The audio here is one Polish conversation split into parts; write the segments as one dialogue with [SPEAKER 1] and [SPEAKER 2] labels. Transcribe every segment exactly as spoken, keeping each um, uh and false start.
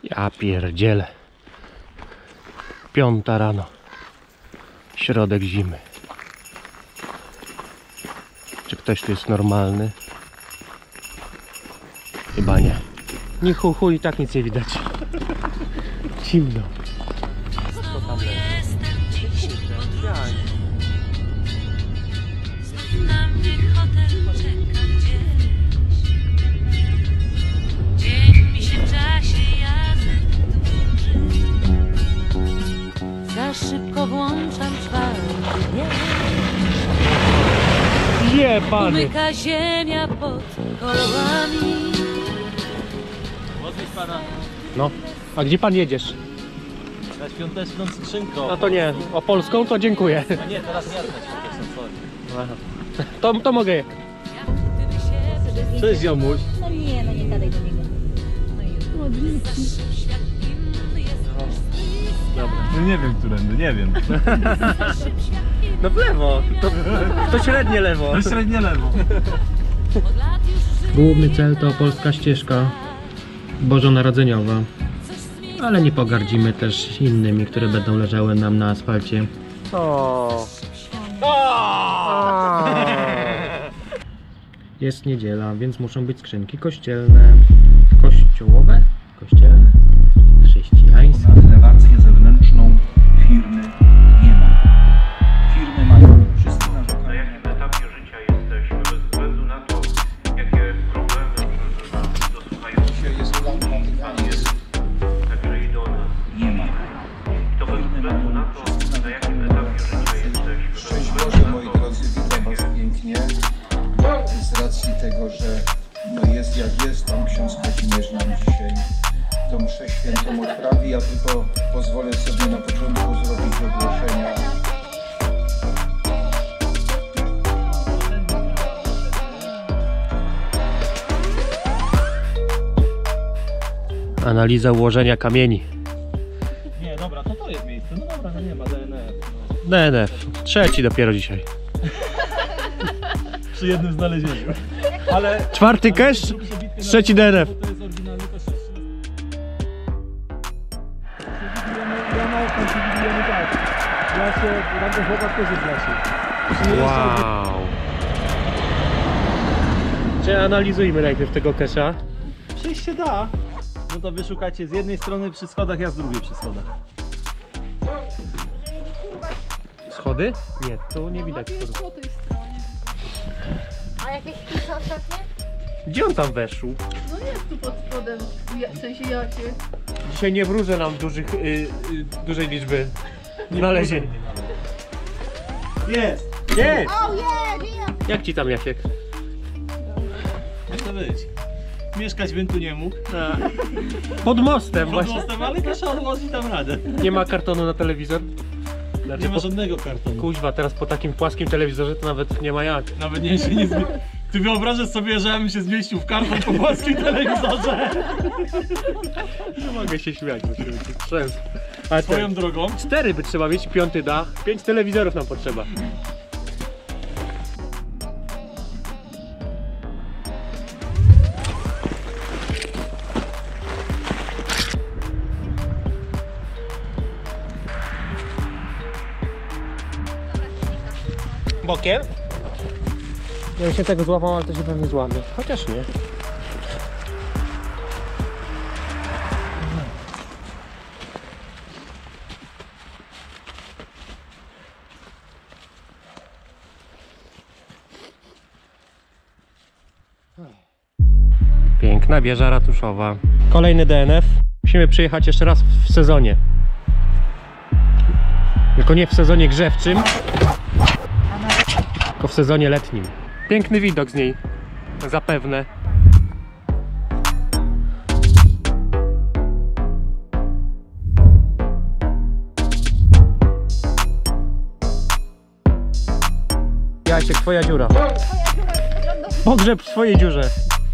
[SPEAKER 1] Ja pierdzielę. Piąta rano. Środek zimy. Czy ktoś tu jest normalny? Chyba nie. Ni hu, hu i tak nic nie widać. Zimno. Co tam leży?
[SPEAKER 2] Na mnie hotel czeka gdzieś. Dzień mi się w czasie jazdy dłuży. Za szybko włączam czwarty wiek.
[SPEAKER 1] Jebany!
[SPEAKER 2] Umyka ziemia pod kołami.
[SPEAKER 3] Odwiedź pana
[SPEAKER 1] No, a gdzie pan jedziesz?
[SPEAKER 3] na świąteczną skrzynką.
[SPEAKER 1] No to nie, o polską to dziękuję.
[SPEAKER 3] A nie, teraz nie na świąteczną, sorry.
[SPEAKER 1] Aha. To, to mogę jechać.
[SPEAKER 3] Cześć ziomuś.
[SPEAKER 4] No nie, no nie gadaj do niego. No już.
[SPEAKER 1] Dobra.
[SPEAKER 3] No nie wiem którędy, nie wiem.
[SPEAKER 1] No w lewo, to, to średnie lewo.
[SPEAKER 3] To średnie lewo.
[SPEAKER 1] Główny cel to polska ścieżka bożonarodzeniowa. Ale nie pogardzimy też innymi, które będą leżały nam na asfalcie. O. Jest niedziela, więc muszą być skrzynki kościelne. Kościołowe? Kościelne? Chrześcijańskie.
[SPEAKER 5] Na relację zewnętrzną firmy nie ma. Firmy mają wszyscy
[SPEAKER 6] Na
[SPEAKER 5] narzekają.
[SPEAKER 6] jakim etapie życia jesteśmy, bez względu na to, jakie problemy dosłuchają
[SPEAKER 5] Dzisiaj jest plan Watykanu.
[SPEAKER 6] jest także i do nas.
[SPEAKER 5] Nie ma.
[SPEAKER 6] To bez względu na to, na jakim etapie życia jesteśmy, bez
[SPEAKER 5] Szczęść
[SPEAKER 6] względu
[SPEAKER 5] Boże,
[SPEAKER 6] na
[SPEAKER 5] moi
[SPEAKER 6] to,
[SPEAKER 5] drodzy, witam Was pięknie. Z racji tego, że no jest jak jest, Pan ksiądz Kazimierz nam dzisiaj tą mszę świętą odprawi. Ja tylko pozwolę sobie na początku zrobić ogłoszenia.
[SPEAKER 1] Analiza ułożenia kamieni.
[SPEAKER 3] Nie, dobra, to to jest miejsce. No dobra, no nie ma D N F. No.
[SPEAKER 1] D N F. Trzeci dopiero dzisiaj.
[SPEAKER 3] Przy jednym znalezieniu. Ale...
[SPEAKER 1] Czwarty cache, trzeci D N F.
[SPEAKER 3] To jest oryginalny cache. Ja na okno się widzimy tak. Ja się, tam ten chłopak też jest w lesie.
[SPEAKER 1] Wow. Czy analizujmy najpierw tego cache'a?
[SPEAKER 3] Przejść się da. No to wy szukacie z jednej strony przy schodach, ja z drugiej przy schodach.
[SPEAKER 1] Schody? Nie, tu nie widać schodów.
[SPEAKER 4] Po tej stronie. A jakieś pisy ostatnie?
[SPEAKER 1] Gdzie on tam weszł?
[SPEAKER 4] No jest tu pod spodem, ja, w sensie jakie.
[SPEAKER 1] Dzisiaj nie wróżę nam dużych, y, y, dużej liczby znalezień.
[SPEAKER 3] Jest!
[SPEAKER 1] Nie!
[SPEAKER 4] O je, nie!
[SPEAKER 1] Jak ci tam, Jasiek?
[SPEAKER 3] Może być. Mieszkać bym tu nie mógł.
[SPEAKER 1] Pod mostem
[SPEAKER 3] Pod
[SPEAKER 1] właśnie.
[SPEAKER 3] mostem, ale proszę odłożyć tam radę.
[SPEAKER 1] Nie ma kartonu na telewizor? Znaczy,
[SPEAKER 3] Nie ma
[SPEAKER 1] po-
[SPEAKER 3] żadnego kartonu.
[SPEAKER 1] Kuźwa, teraz po takim płaskim telewizorze to nawet nie ma jak.
[SPEAKER 3] Nawet nie się nie zmi... Ty wyobrażasz sobie, że ja bym się zmieścił w karton po polskim telewizorze?
[SPEAKER 1] Nie mogę się śmiać, bo się trzęsę. Ale
[SPEAKER 3] Swoją
[SPEAKER 1] ten,
[SPEAKER 3] drogą.
[SPEAKER 1] cztery by trzeba mieć, piąty dach, pięć telewizorów nam potrzeba. Bokiem? Ja bym się tego złapał, ale to się pewnie złamie. Chociaż nie. Piękna wieża ratuszowa. Kolejny D N F. Musimy przyjechać jeszcze raz w sezonie. Tylko nie w sezonie grzewczym, tylko w sezonie letnim. Piękny widok z niej. Zapewne. Jasiek, twoja dziura. Pogrzeb w swojej dziurze.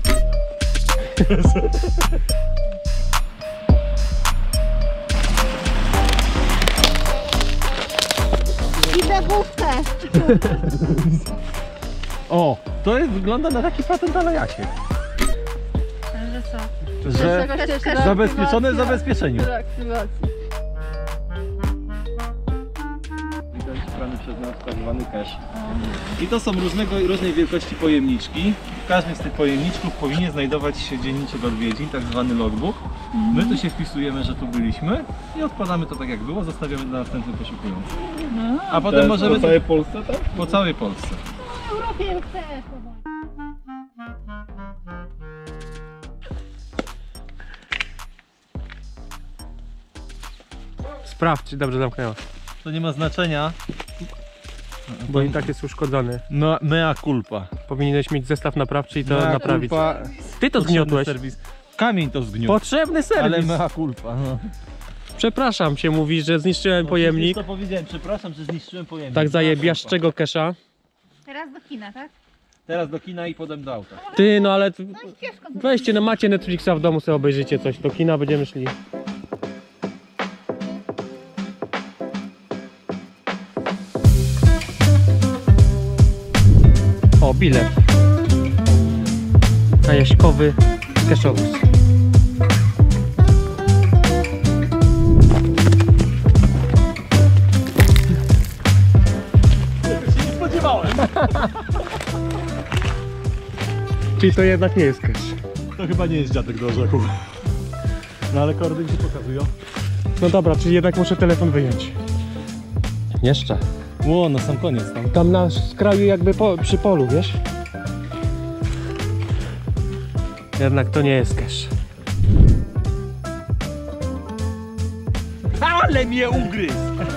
[SPEAKER 4] Idę główkę.
[SPEAKER 3] O, to jest, wygląda na taki patent ale Jasiek.
[SPEAKER 4] Ale co?
[SPEAKER 3] że zabezpieczone w zabezpieczeniu.
[SPEAKER 4] Reaktywacji.
[SPEAKER 3] Szukany przez nas tak zwany cache. I to są różnego, różnej wielkości pojemniczki. W każdym z tych pojemniczków powinien znajdować się dzienniczek odwiedzin, tak zwany logbook. My tu się wpisujemy, że tu byliśmy i odkładamy to tak jak było, zostawiamy dla następnych poszukujących. A potem możemy... Po całej Polsce, tak? Po całej Polsce.
[SPEAKER 4] W Europie chcę.
[SPEAKER 1] Sprawdź, czy dobrze zamknęła.
[SPEAKER 3] To nie ma znaczenia.
[SPEAKER 1] Bo i tak jest uszkodzony.
[SPEAKER 3] No, mea culpa.
[SPEAKER 1] Powinieneś mieć zestaw naprawczy i to
[SPEAKER 3] Mea
[SPEAKER 1] naprawić.
[SPEAKER 3] culpa.
[SPEAKER 1] Ty to zgniotłeś.
[SPEAKER 3] Serwis. Kamień to zgniótł.
[SPEAKER 1] Potrzebny serwis.
[SPEAKER 3] Ale mea culpa. No.
[SPEAKER 1] Przepraszam się, mówi, że zniszczyłem
[SPEAKER 3] No,
[SPEAKER 1] pojemnik.
[SPEAKER 3] to powiedziałem, przepraszam, że zniszczyłem pojemnik.
[SPEAKER 1] Tak zajebiaszczego kesza.
[SPEAKER 4] Teraz do kina, tak?
[SPEAKER 3] Teraz do kina i potem do auta.
[SPEAKER 1] Ty, no ale... t-
[SPEAKER 4] No ścieżką.
[SPEAKER 1] Weźcie, no macie Netflixa w domu, sobie obejrzyjcie coś. Do kina będziemy szli. O, bilet. Na Jaśkowy Keszowóz.
[SPEAKER 3] Nie spodziewałem.
[SPEAKER 1] Czyli to jednak nie jest kesz.
[SPEAKER 3] To chyba nie jest dziadek do orzechów. No ale kordy mi się pokazują.
[SPEAKER 1] No dobra, czyli jednak muszę telefon wyjąć. Jeszcze.
[SPEAKER 3] Ło, na sam koniec tam.
[SPEAKER 1] Tam na skraju jakby po, przy polu, wiesz? Jednak to nie jest kesz.
[SPEAKER 3] Ale mnie ugryzł!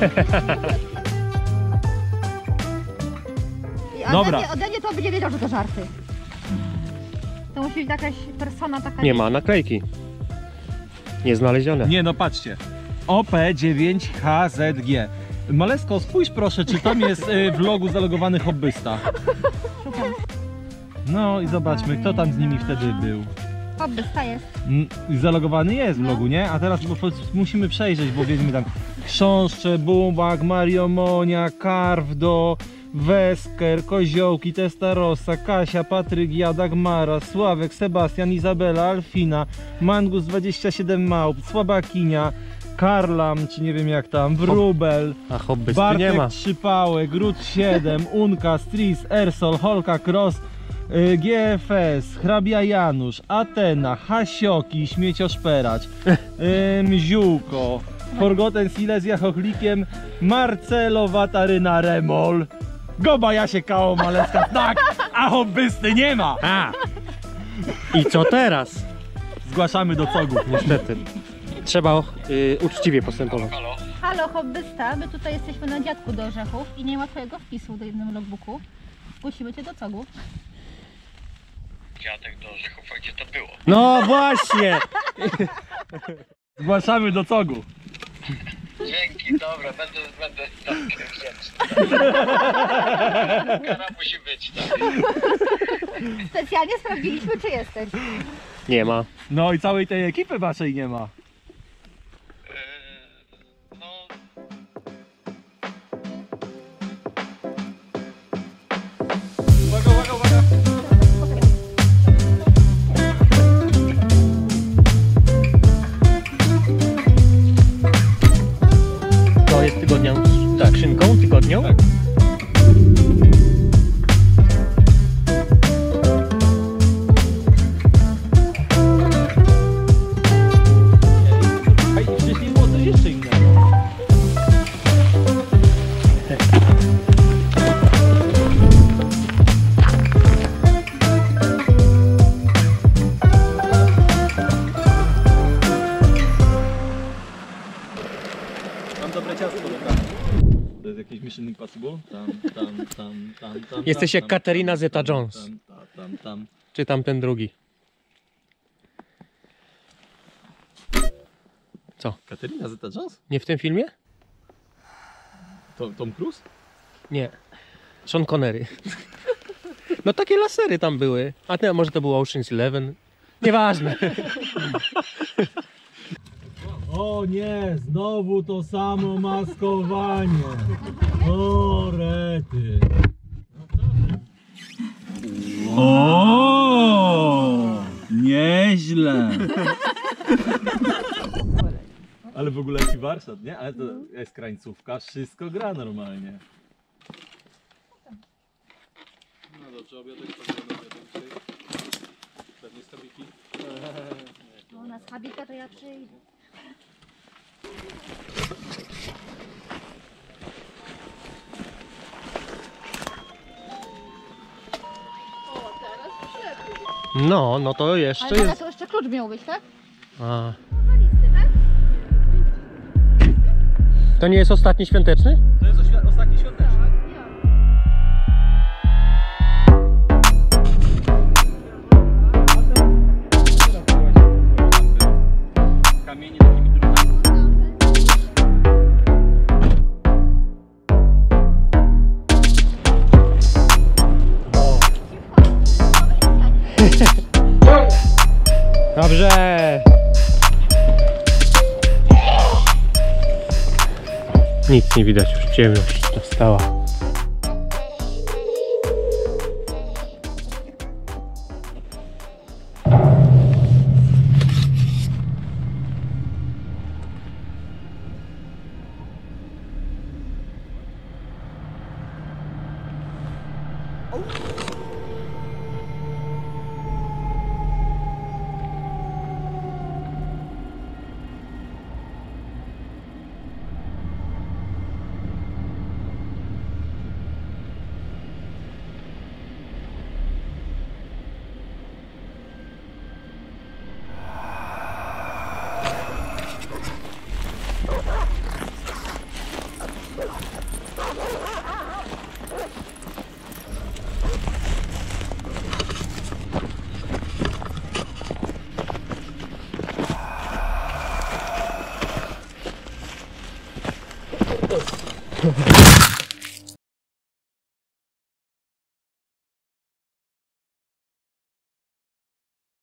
[SPEAKER 4] I ode
[SPEAKER 3] Dobra.
[SPEAKER 4] Mnie, ode mnie to będzie wiedział, że to żarty. To musi być jakaś persona taka...
[SPEAKER 1] Nie ma naklejki. Nie znalezione.
[SPEAKER 3] Nie no, patrzcie. O P dziewięć H Z G. Malesko, spójrz proszę, czy tam jest y, w logu zalogowany hobbysta.
[SPEAKER 4] Szukam.
[SPEAKER 3] No i zobaczmy, kto tam z nimi wtedy był.
[SPEAKER 4] Hobbysta jest.
[SPEAKER 3] Mm, Zalogowany jest w
[SPEAKER 4] No.
[SPEAKER 3] logu, nie? A teraz bo, po- musimy przejrzeć, bo wiedzmy tam Chrząszcze, Bumbak, Mario Monia, Karwdo, Wesker, Koziołki, Testarossa, Kasia, Patryk, Dagmara, Sławek, Sebastian, Izabela, Alfina, Mangus dwadzieścia siedem Małp, Słabakinia, Karlam, czy nie wiem jak tam, Wróbel,
[SPEAKER 1] A hobbysty nie
[SPEAKER 3] Bartek
[SPEAKER 1] ma.
[SPEAKER 3] Trzypałek, Grut siedem, Unka, Stris, Ersol, Holka, Cross, y, G F S, Hrabia Janusz, Atena, Hasioki, Śmiecioszperać, ym, Ziółko, Forgotten Silesia Chochlikiem, Marcelo Wataryna Remol, Goba Jasie Kao Maleska, tak, a hobbysty nie ma!
[SPEAKER 1] A! I co teraz?
[SPEAKER 3] Zgłaszamy do cogu.
[SPEAKER 1] Niestety. Trzeba y, uczciwie postępować.
[SPEAKER 4] Halo hobbysta, my tutaj jesteśmy na dziadku do orzechów i nie ma twojego wpisu do jednym logbooku. Zgłosimy cię do cogu.
[SPEAKER 7] Dziadek do orzechów, a gdzie to było?
[SPEAKER 1] No właśnie!
[SPEAKER 3] Zgłaszamy do cogu.
[SPEAKER 7] Dzięki, dobra, będę, będę tak wdzięczny. Kara musi być, tak.
[SPEAKER 4] Specjalnie sprawdziliśmy, czy jesteś.
[SPEAKER 1] Nie ma.
[SPEAKER 3] No i całej tej ekipy waszej nie ma.
[SPEAKER 7] Yy, no,
[SPEAKER 3] Uwaga, uwaga, uwaga.
[SPEAKER 1] To jest tygodnią z skrzynką, tygodnią?
[SPEAKER 3] Tak. Ej, wcześniej było coś jeszcze innego. Mam dobre ciasto do kawy. To jest jakieś Mission Impossible? Tam, tam, tam, tam, tam.
[SPEAKER 1] Jesteś
[SPEAKER 3] tam,
[SPEAKER 1] jak
[SPEAKER 3] tam,
[SPEAKER 1] Katarina
[SPEAKER 3] tam,
[SPEAKER 1] Zeta-Jones.
[SPEAKER 3] Tam, tam, tam, tam.
[SPEAKER 1] Czy tam ten drugi? Co?
[SPEAKER 3] Katarina Zeta-Jones?
[SPEAKER 1] Nie w tym filmie?
[SPEAKER 3] To, Tom Cruise?
[SPEAKER 1] Nie. Sean Connery. No takie lasery tam były. A nie, może to był Ocean's Eleven? Nieważne.
[SPEAKER 3] O nie, znowu to samo maskowanie. O rety. O, nieźle. Ale w ogóle jaki warsztat, nie? Ale to jest krańcówka, wszystko gra normalnie.
[SPEAKER 8] No dobrze, obiadek to obiadek dzisiaj. Pewnie stabiki.
[SPEAKER 4] No na schabika to ja przyjdę.
[SPEAKER 1] No, no to jeszcze
[SPEAKER 4] Ale
[SPEAKER 1] jest...
[SPEAKER 4] to jeszcze klucz miał być, tak?
[SPEAKER 1] A. To nie jest ostatni świąteczny?
[SPEAKER 3] To jest oświ- ostatni świąteczny. Kamienie takimi drutami.
[SPEAKER 1] Dobrze! Nic nie widać, już ciemność nastała.